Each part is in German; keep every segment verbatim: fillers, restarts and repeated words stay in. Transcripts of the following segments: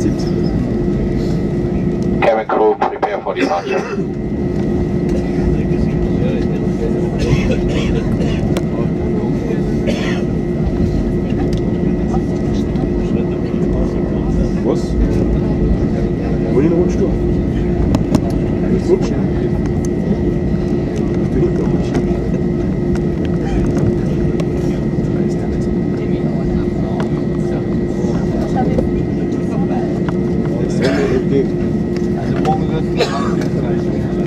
Cabin crew, prepare for departure. Was? Wohin rutschst du? Nicht rutschen. Ich bin nicht gerutscht. Also morgen wird es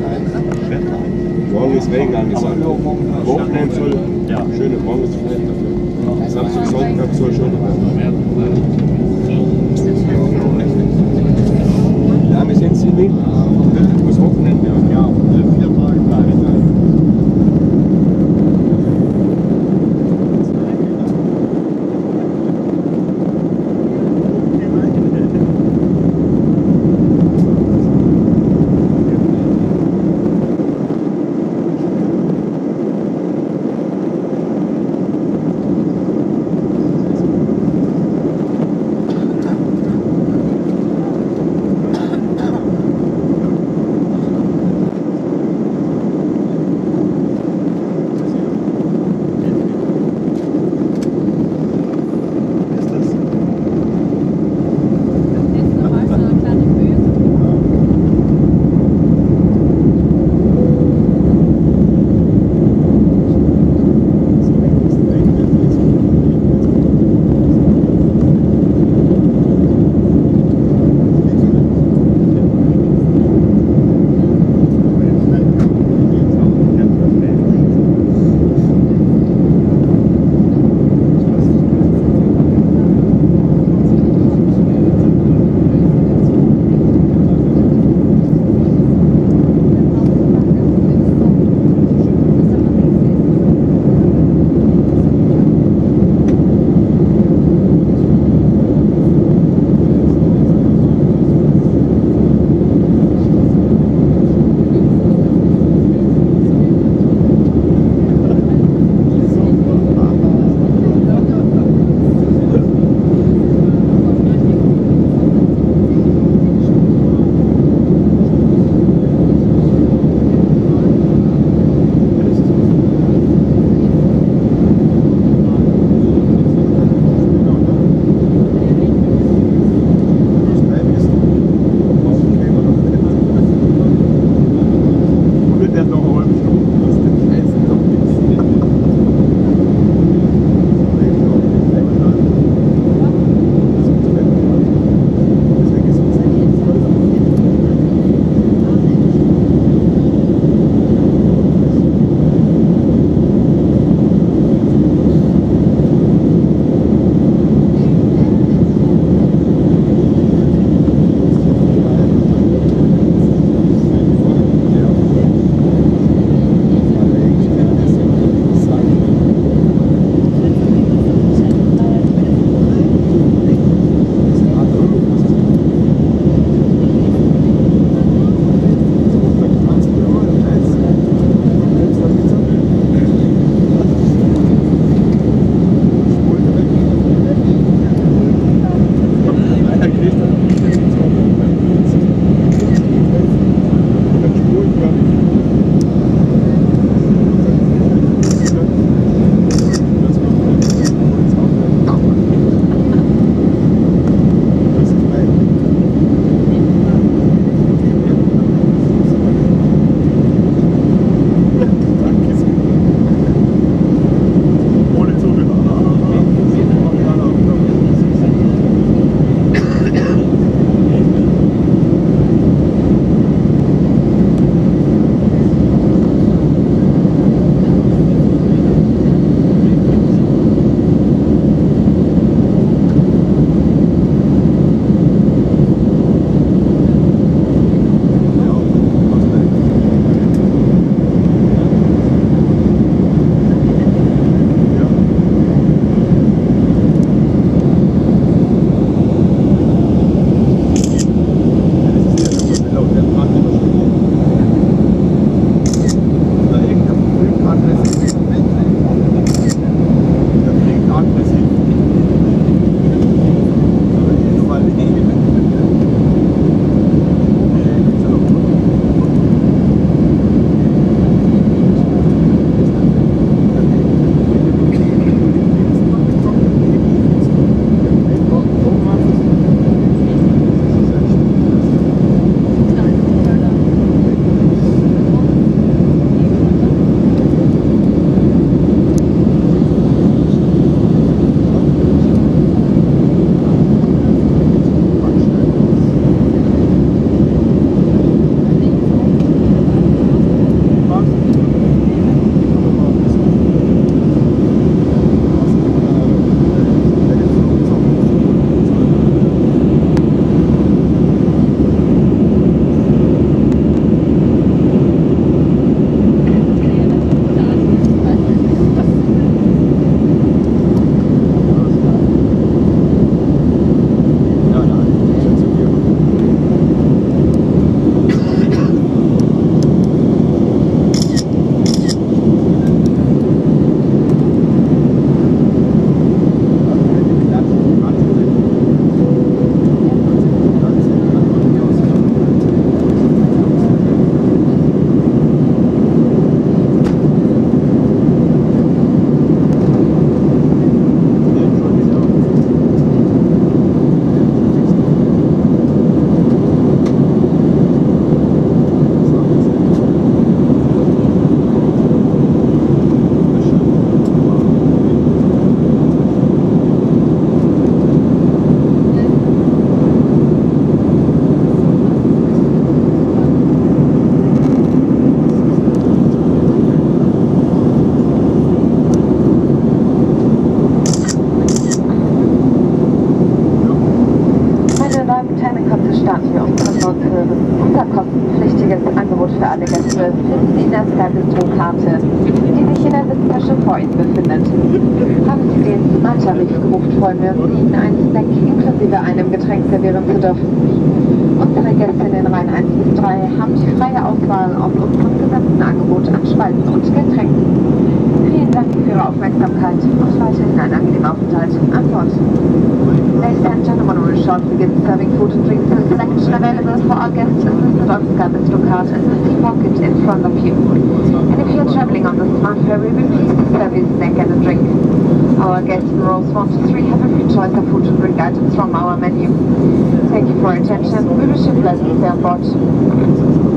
Bistro-Karte, die sich in der Sitztasche vor Ihnen befindet. Haben Sie den Smarttarif gebucht, freuen wir uns, Ihnen einen Snack inklusive einem Getränk servieren zu dürfen. Unsere Gäste in den Reihen eins bis drei haben die freie Auswahl aus unserem gesamten Angebot an Speisen und Getränken. Vielen Dank für Ihre Aufmerksamkeit und weiterhin einen angenehmen Aufenthalt an Bord. Ladies and gentlemen, we will shortly begin serving food and drinks in a selection available for our guests listed on the Sky Bistro card in the seat pocket in front of you. And if you're traveling on the Smart Ferry, we're pleased to serve you a snack and a drink. Our guests in rows one to three have a free choice of food and drink items from our menu. Thank you for your attention. We wish you a pleasant stay on board.